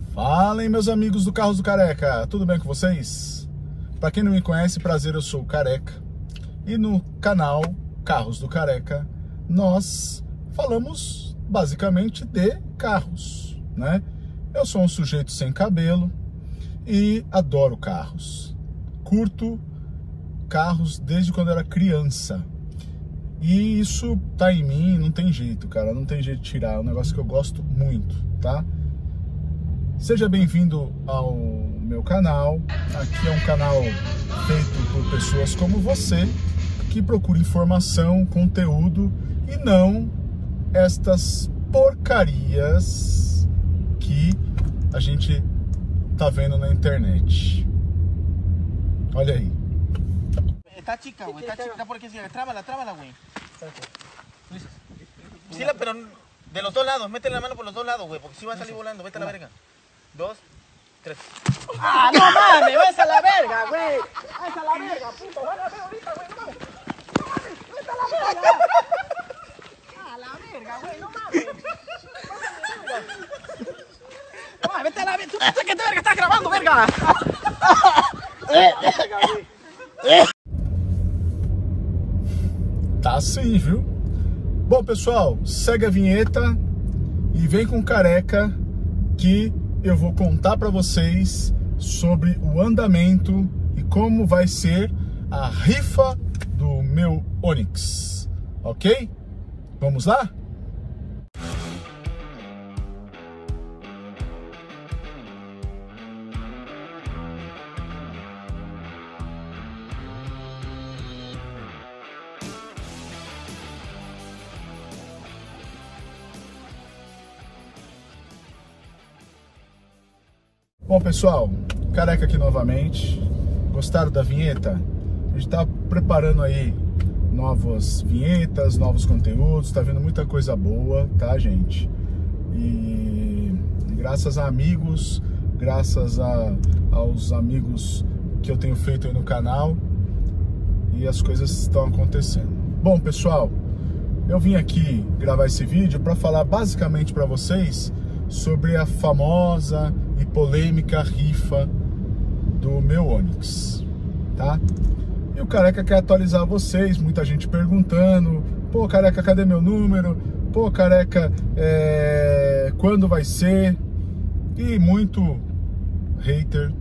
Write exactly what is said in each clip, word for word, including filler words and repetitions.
Falem, meus amigos do Carros do Careca, tudo bem com vocês? Para quem não me conhece, prazer, eu sou o Careca. E no canal Carros do Careca, nós falamos basicamente de carros, né? Eu sou um sujeito sem cabelo e adoro carros. Curto carros desde quando eu era criança. E isso tá em mim, não tem jeito, cara, não tem jeito de tirar. É um negócio que eu gosto muito, tá? Seja bem-vindo ao meu canal. Aqui é um canal feito por pessoas como você, que procura informação, conteúdo e não estas porcarias que a gente tá vendo na internet. Olha aí. Está chica, güey, está chica, porque si trábala, trábala, güey. Sí, la, pero de los dos lados, métele la mano por los dos lados, güey, porque si va a salir volando, vete a la verga. Dos, tres. ¡Ah, no mames! ¡Vas a la verga, güey! ¡Vas a la verga, puto! ¡Van a ver ahorita, güey! ¡No mames! ¡No mames! ¡Vete a la verga! ¡A la verga, güey! ¡No mames! ¡No mames! ¡Vete a la verga! ¡Tú piensas que te verga estás grabando, verga! ¡Verga, güey! Tá assim, viu? Bom, pessoal, segue a vinheta e vem com Careca que eu vou contar para vocês sobre o andamento e como vai ser a rifa do meu Onix, ok? Vamos lá? Bom, pessoal, Careca aqui novamente. Gostaram da vinheta? A gente tá preparando aí novas vinhetas, novos conteúdos, tá vendo muita coisa boa, tá, gente? E graças a amigos, graças a, aos amigos que eu tenho feito aí no canal, e as coisas estão acontecendo. Bom, pessoal, eu vim aqui gravar esse vídeo para falar basicamente para vocês sobre a famosa e polêmica rifa do meu Onix, tá? E o Careca quer atualizar vocês, muita gente perguntando: pô, Careca, cadê meu número? Pô, Careca, é... quando vai ser? E muito hater,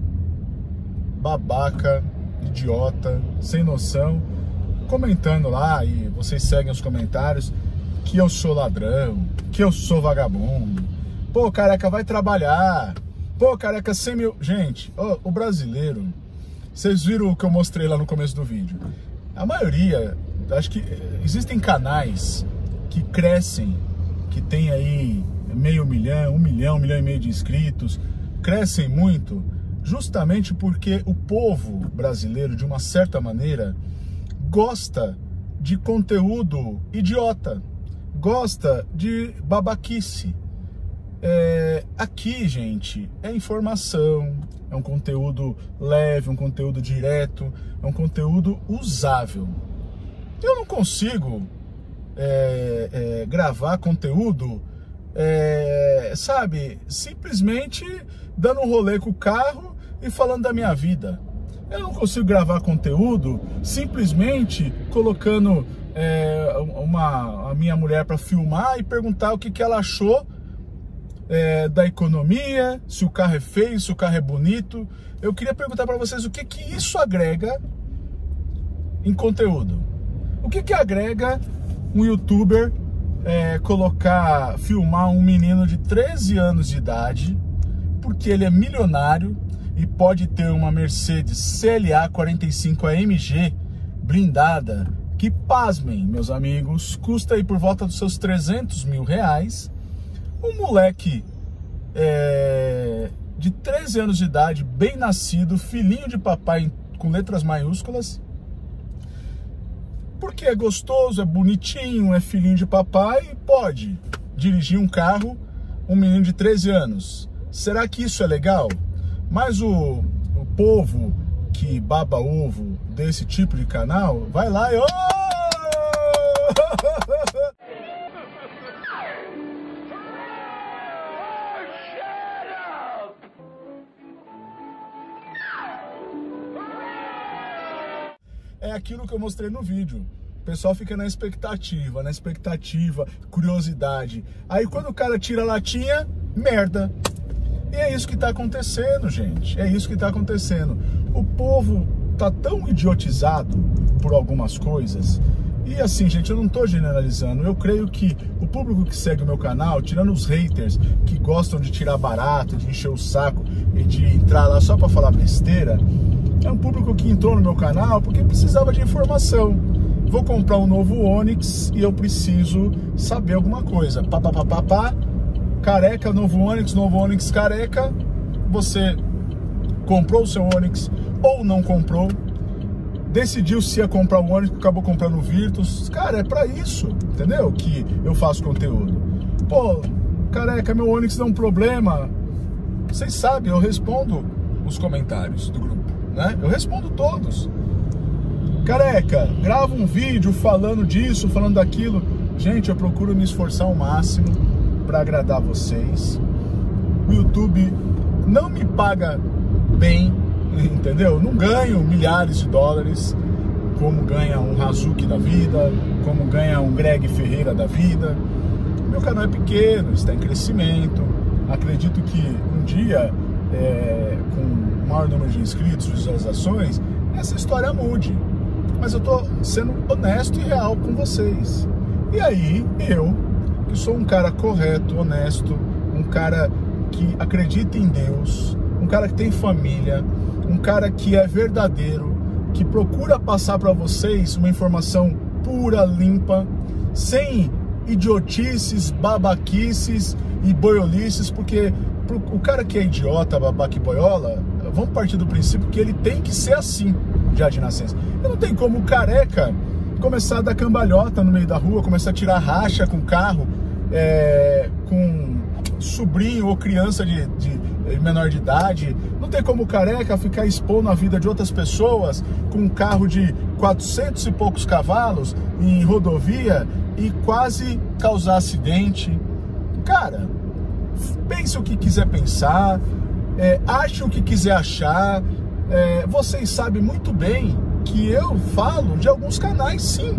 babaca, idiota, sem noção, comentando lá, e vocês seguem os comentários, que eu sou ladrão, que eu sou vagabundo. Pô, Careca, vai trabalhar. Pô, Careca, cem mil... Gente, oh, o brasileiro... Vocês viram o que eu mostrei lá no começo do vídeo. A maioria... Acho que existem canais que crescem, que tem aí meio milhão, um milhão, um milhão e meio de inscritos. Crescem muito justamente porque o povo brasileiro, de uma certa maneira, gosta de conteúdo idiota. Gosta de babaquice. É, aqui, gente, é informação, é um conteúdo leve, um conteúdo direto, é um conteúdo usável. Eu não consigo é, é, gravar conteúdo, é, sabe, simplesmente dando um rolê com o carro e falando da minha vida. Eu não consigo gravar conteúdo simplesmente colocando é, uma, a minha mulher para filmar e perguntar o que, que ela achou É, da economia, se o carro é feio, se o carro é bonito. Eu queria perguntar para vocês o que que isso agrega em conteúdo. O que que agrega um youtuber é, colocar, filmar um menino de treze anos de idade, porque ele é milionário e pode ter uma Mercedes C L A quarenta e cinco A M G blindada, que, pasmem, meus amigos, custa aí por volta dos seus trezentos mil reais. Um moleque é, de treze anos de idade, bem nascido, filhinho de papai com letras maiúsculas, porque é gostoso, é bonitinho, é filhinho de papai, pode dirigir um carro, um menino de treze anos. Será que isso é legal? Mas o, o povo que baba ovo desse tipo de canal, vai lá e... Oh! é aquilo que eu mostrei no vídeo. O pessoal fica na expectativa, na expectativa, curiosidade. Aí quando o cara tira a latinha, merda. E é isso que tá acontecendo, gente. É isso que tá acontecendo. O povo tá tão idiotizado por algumas coisas. E assim, gente, eu não tô generalizando. Eu creio que o público que segue o meu canal, tirando os haters que gostam de tirar barato, de encher o saco e de entrar lá só pra falar besteira, é um público que entrou no meu canal porque precisava de informação. Vou comprar um novo Onix e eu preciso saber alguma coisa. Pá, pá, pá, pá, pá. Careca, novo Onix, novo Onix careca. Você comprou o seu Onix ou não comprou, decidiu se ia comprar o Onix, acabou comprando o Virtus. Cara, é pra isso, entendeu? Que eu faço conteúdo. Pô, careca, meu Onix dá um problema. Vocês sabem, eu respondo os comentários do grupo, né? Eu respondo todos. Careca, grava um vídeo falando disso, falando daquilo. Gente, eu procuro me esforçar ao máximo para agradar vocês. O YouTube não me paga bem, entendeu? Não ganho milhares de dólares como ganha um Hazuki da vida, como ganha um Greg Ferreira da vida. Meu canal é pequeno, está em crescimento. Acredito que um dia, é, com o maior número de inscritos, visualizações, essa história mude. Mas eu tô sendo honesto e real com vocês. E aí, eu, que sou um cara correto, honesto, um cara que acredita em Deus, um cara que tem família, um cara que é verdadeiro, que procura passar para vocês uma informação pura, limpa, sem idiotices, babaquices e boiolices, porque o cara que é idiota, babaca e boiola, vamos partir do princípio que ele tem que ser assim, já de nascença. E não tem como o careca começar a dar cambalhota no meio da rua, começar a tirar racha com carro, é, com sobrinho ou criança de, de menor de idade. Não tem como o careca ficar expondo a vida de outras pessoas com um carro de quatrocentos e poucos cavalos em rodovia e quase causar acidente. Cara, pense o que quiser pensar, é, ache o que quiser achar. É, vocês sabem muito bem que eu falo de alguns canais, sim,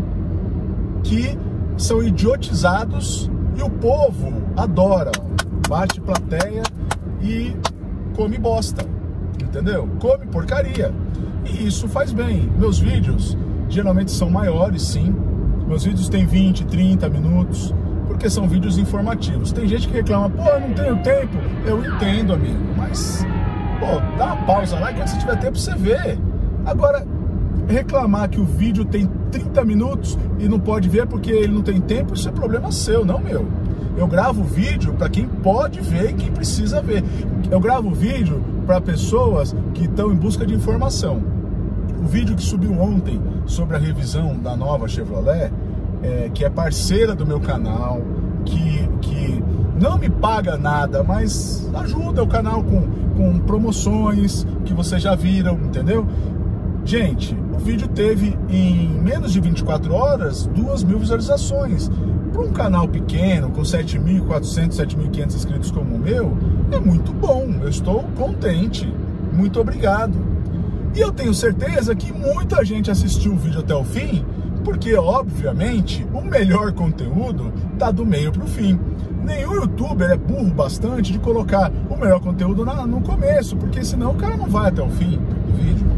que são idiotizados e o povo adora, bate plateia e come bosta, entendeu? Come porcaria. E isso faz bem. Meus vídeos geralmente são maiores, sim. Meus vídeos têm vinte, trinta minutos, porque são vídeos informativos. Tem gente que reclama, pô, eu não tenho tempo. Eu entendo, amigo, mas, pô, dá uma pausa lá e quando você tiver tempo você vê. Agora, reclamar que o vídeo tem trinta minutos e não pode ver porque ele não tem tempo, isso é problema seu, não meu. Eu gravo vídeo para quem pode ver e quem precisa ver. Eu gravo vídeo para pessoas que estão em busca de informação. O vídeo que subiu ontem sobre a revisão da nova Chevrolet, é, que é parceira do meu canal, que, que não me paga nada, mas ajuda o canal com, com promoções que vocês já viram, entendeu? Gente, o vídeo teve em menos de vinte e quatro horas duas mil visualizações. Para um canal pequeno, com sete mil e quatrocentos, sete mil e quinhentos inscritos como o meu, é muito bom. Eu estou contente. Muito obrigado. E eu tenho certeza que muita gente assistiu o vídeo até o fim, porque, obviamente, o melhor conteúdo está do meio para o fim. Nenhum youtuber é burro bastante de colocar o melhor conteúdo na, no começo, porque senão o cara não vai até o fim do vídeo.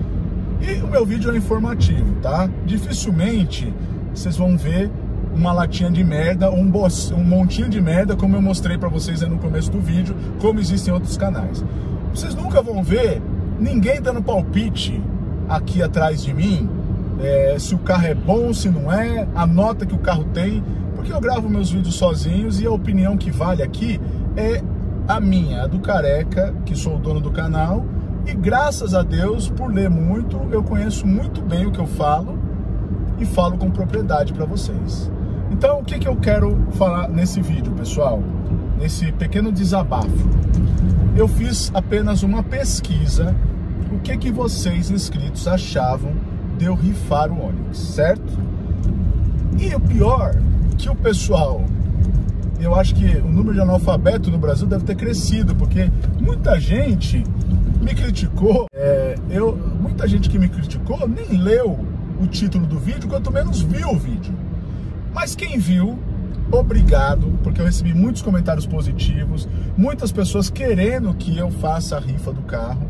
E o meu vídeo é informativo, tá? Dificilmente vocês vão ver uma latinha de merda ou um, um montinho de merda, como eu mostrei pra vocês aí no começo do vídeo, como existem em outros canais. Vocês nunca vão ver ninguém dando palpite aqui atrás de mim, é, se o carro é bom, se não é, a nota que o carro tem, porque eu gravo meus vídeos sozinhos e a opinião que vale aqui é a minha, a do Careca, que sou o dono do canal. E graças a Deus, por ler muito, eu conheço muito bem o que eu falo e falo com propriedade para vocês. Então, o que, que eu quero falar nesse vídeo, pessoal? Nesse pequeno desabafo. Eu fiz apenas uma pesquisa, o que, que vocês inscritos achavam de eu rifar o Onix, certo? E o pior, que o pessoal... Eu acho que o número de analfabeto no Brasil deve ter crescido, porque muita gente me criticou, é, eu, muita gente que me criticou nem leu o título do vídeo, quanto menos viu o vídeo. Mas quem viu, obrigado, porque eu recebi muitos comentários positivos, muitas pessoas querendo que eu faça a rifa do carro.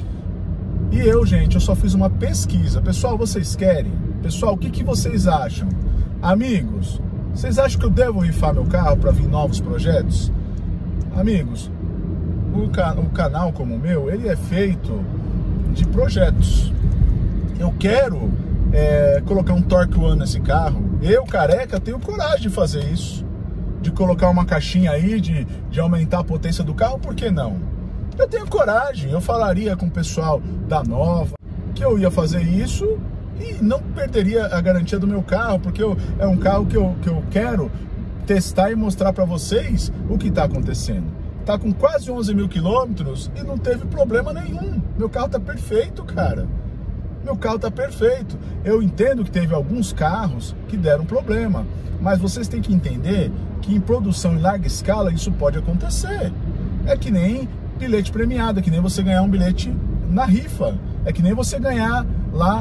E eu, gente, eu só fiz uma pesquisa. Pessoal, vocês querem? Pessoal, o que, que vocês acham? Amigos, vocês acham que eu devo rifar meu carro para vir novos projetos? Amigos, o, ca o canal como o meu, ele é feito de projetos. Eu quero é, colocar um Torque One nesse carro. Eu, careca, tenho coragem de fazer isso. De colocar uma caixinha aí, de, de aumentar a potência do carro, por que não? Eu tenho coragem, eu falaria com o pessoal da Nova que eu ia fazer isso e não perderia a garantia do meu carro, porque eu, é um carro que eu, que eu quero testar e mostrar para vocês o que está acontecendo. Tá com quase onze mil quilômetros e não teve problema nenhum. Meu carro tá perfeito, cara. Meu carro tá perfeito. Eu entendo que teve alguns carros que deram problema, mas vocês têm que entender que em produção em larga escala isso pode acontecer. É que nem bilhete premiado, é que nem você ganhar um bilhete na rifa, é que nem você ganhar lá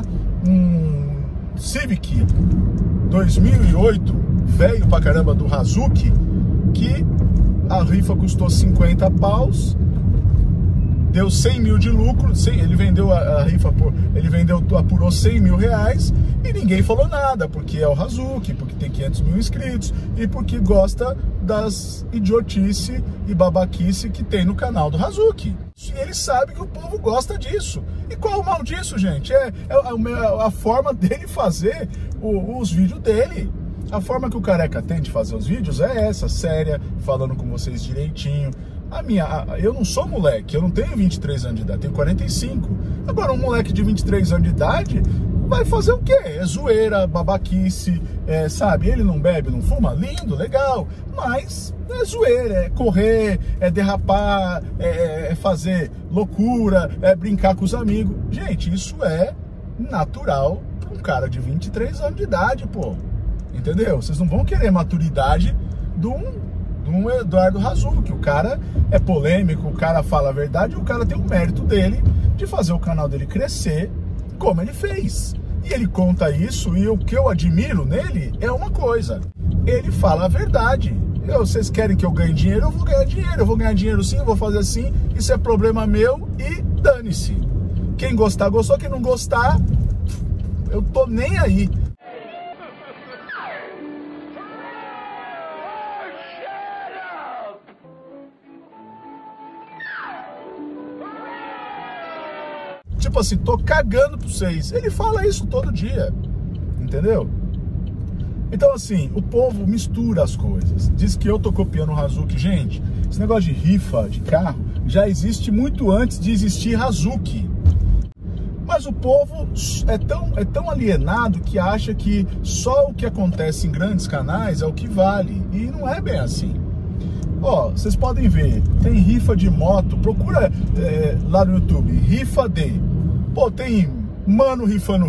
um Civic dois mil e oito, velho pra caramba, do Hazuki, que a rifa custou cinquenta paus, deu cem mil de lucro, ele vendeu a, a rifa, por, ele vendeu, apurou cem mil reais e ninguém falou nada, porque é o Hazuki, porque tem quinhentos mil inscritos e porque gosta das idiotice e babaquice que tem no canal do Hazuki. E ele sabe que o povo gosta disso. E qual o mal disso, gente? É, é a, a forma dele fazer o, os vídeos dele. A forma que o careca tem de fazer os vídeos é essa, séria, falando com vocês direitinho. A minha, a, eu não sou moleque, eu não tenho vinte e três anos de idade, tenho quarenta e cinco. Agora, um moleque de vinte e três anos de idade vai fazer o quê? É zoeira, babaquice, é, sabe? Ele não bebe, não fuma, lindo, legal, mas é zoeira, é correr, é derrapar, é, é fazer loucura, é brincar com os amigos. Gente, isso é natural para um cara de vinte e três anos de idade, pô. Entendeu? Vocês não vão querer maturidade de um, de um Eduardo Hazuki. O cara é polêmico, o cara fala a verdade e o cara tem o mérito dele de fazer o canal dele crescer como ele fez. E ele conta isso e o que eu admiro nele é uma coisa. Ele fala a verdade. Eu, vocês querem que eu ganhe dinheiro? Eu vou ganhar dinheiro. Eu vou ganhar dinheiro sim, eu vou fazer assim. Isso é problema meu e dane-se. Quem gostar, gostou. Quem não gostar, eu tô nem aí. Tipo assim, tô cagando pra vocês. Ele fala isso todo dia, entendeu? Então assim, o povo mistura as coisas. Diz que eu tô copiando o Hazuki. Gente, esse negócio de rifa de carro já existe muito antes de existir Hazuki. Mas o povo é tão, é tão alienado que acha que só o que acontece em grandes canais é o que vale. E não é bem assim. Ó, vocês podem ver, tem rifa de moto, procura é, lá no YouTube, rifa de... Pô, tem mano rifando,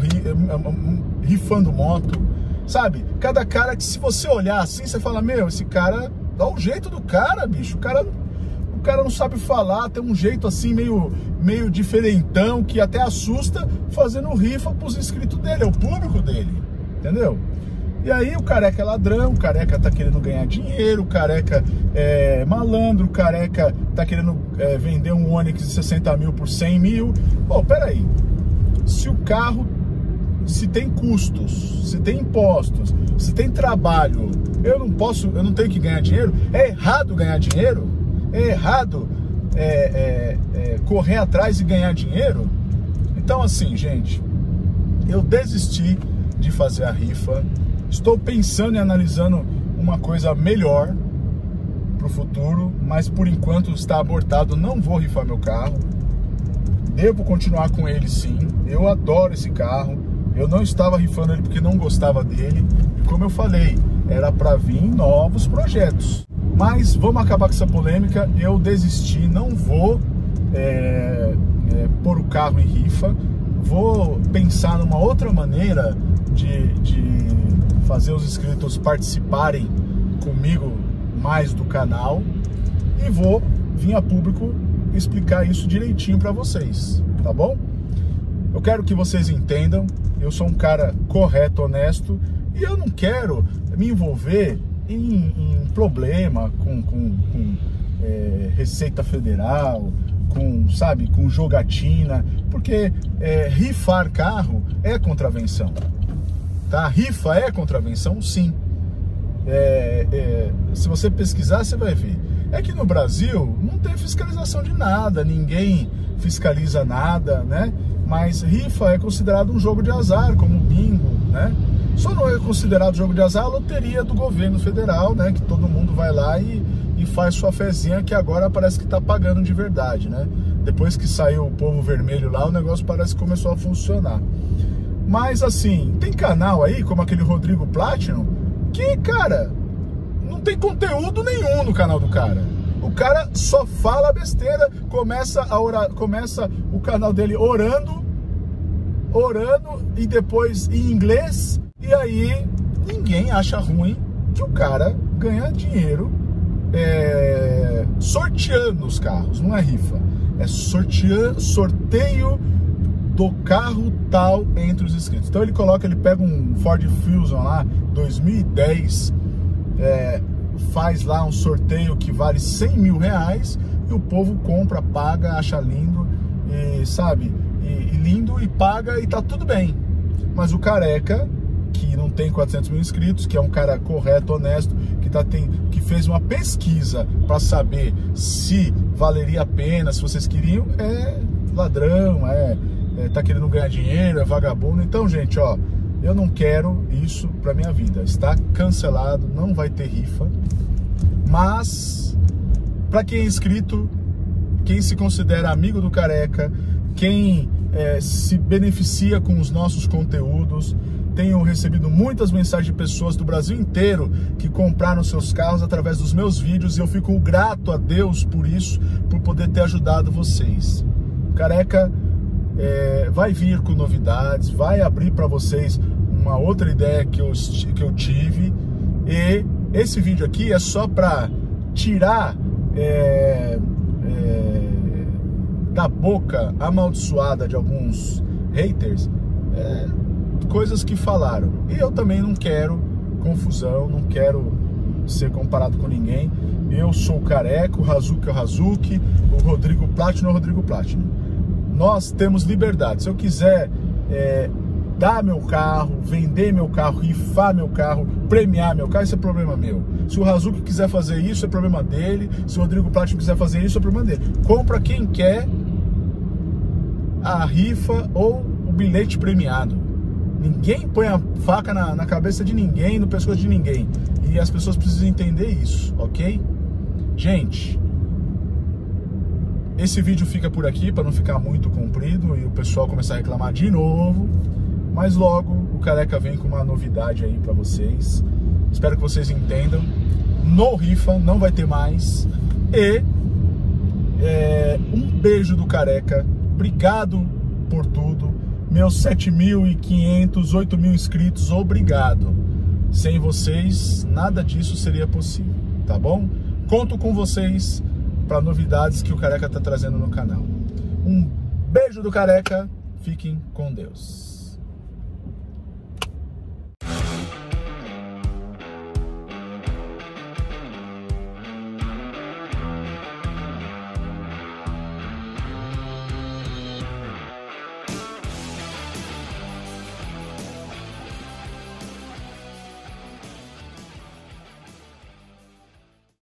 rifando moto, sabe? Cada cara que se você olhar assim, você fala, meu, esse cara, dá o jeito do cara, bicho, o cara, o cara não sabe falar, tem um jeito assim meio, meio diferentão, que até assusta, fazendo rifa pros inscritos dele, é o público dele, entendeu? E aí o careca é ladrão, o careca tá querendo ganhar dinheiro, o careca é malandro, o careca tá querendo é, vender um Onix de sessenta mil por cem mil. Pô, peraí, se o carro, se tem custos, se tem impostos, se tem trabalho, eu não posso, eu não tenho que ganhar dinheiro? É errado ganhar dinheiro? É errado é, é, é, correr atrás e ganhar dinheiro? Então assim, gente, eu desisti de fazer a rifa. Estou pensando e analisando uma coisa melhor para o futuro, mas por enquanto está abortado, não vou rifar meu carro. Devo continuar com ele sim, eu adoro esse carro, eu não estava rifando ele porque não gostava dele, e como eu falei, era para vir novos projetos. Mas vamos acabar com essa polêmica, eu desisti, não vou é, é, pôr o carro em rifa, vou pensar numa outra maneira de... de fazer os inscritos participarem comigo mais do canal e vou vir a público explicar isso direitinho para vocês, tá bom? Eu quero que vocês entendam, eu sou um cara correto, honesto, e eu não quero me envolver em, em problema com, com, com é, Receita Federal, com, sabe, com jogatina, porque é, rifar carro é contravenção, tá? Rifa é contravenção, sim. É, é, se você pesquisar, você vai ver. É que no Brasil não tem fiscalização de nada, ninguém fiscaliza nada, né? Mas rifa é considerado um jogo de azar, como bingo, né? Só não é considerado jogo de azar a loteria do governo federal, né? Que todo mundo vai lá e, e faz sua fezinha, que agora parece que tá pagando de verdade, né? Depois que saiu o povo vermelho lá, o negócio parece que começou a funcionar. Mas assim, tem canal aí, como aquele Rodrigo Platinum, que, cara, não tem conteúdo nenhum no canal do cara. O cara só fala besteira, começa, a orar, começa o canal dele orando, orando, e depois em inglês, e aí ninguém acha ruim que o cara ganha dinheiro é, sorteando os carros, não é rifa, é sorteando, sorteio do carro tal entre os inscritos. Então ele coloca, ele pega um Ford Fusion lá, dois mil e dez, é, faz lá um sorteio que vale cem mil reais, e o povo compra, paga, acha lindo, e sabe, e, e lindo, e paga, e tá tudo bem. Mas o careca, que não tem quatrocentos mil inscritos, que é um cara correto, honesto, que, tá, tem, que fez uma pesquisa para saber se valeria a pena, se vocês queriam, é ladrão, é, é tá querendo ganhar dinheiro, é vagabundo. Então, gente, ó, eu não quero isso pra minha vida. Está cancelado, não vai ter rifa. Mas, pra quem é inscrito, quem se considera amigo do careca, quem é, se beneficia com os nossos conteúdos, tenho recebido muitas mensagens de pessoas do Brasil inteiro que compraram seus carros através dos meus vídeos, e eu fico grato a Deus por isso, por poder ter ajudado vocês. Careca é, vai vir com novidades, vai abrir para vocês uma outra ideia que eu, que eu tive, e esse vídeo aqui é só para tirar é, é, da boca amaldiçoada de alguns haters é, coisas que falaram. E eu também não quero confusão, não quero ser comparado com ninguém. Eu sou o careca, o Razuki é o Razuki, o Rodrigo Platinum é o Rodrigo Platinum. Nós temos liberdade. Se eu quiser é, dar meu carro, vender meu carro, rifar meu carro, premiar meu carro, isso é problema meu. Se o Razuki quiser fazer isso, é problema dele. Se o Rodrigo Platinum quiser fazer isso, é problema dele. Compra quem quer a rifa ou o bilhete premiado. Ninguém põe a faca na, na cabeça de ninguém, no pescoço de ninguém. E as pessoas precisam entender isso, ok? Gente, esse vídeo fica por aqui para não ficar muito comprido e o pessoal começar a reclamar de novo. Mas logo o careca vem com uma novidade aí para vocês. Espero que vocês entendam. No rifa não vai ter mais. E é, um beijo do careca. Obrigado por tudo. Meus sete mil e quinhentos, oito mil inscritos, obrigado. Sem vocês, nada disso seria possível, tá bom? Conto com vocês para novidades que o Careca tá trazendo no canal. Um beijo do Careca, fiquem com Deus.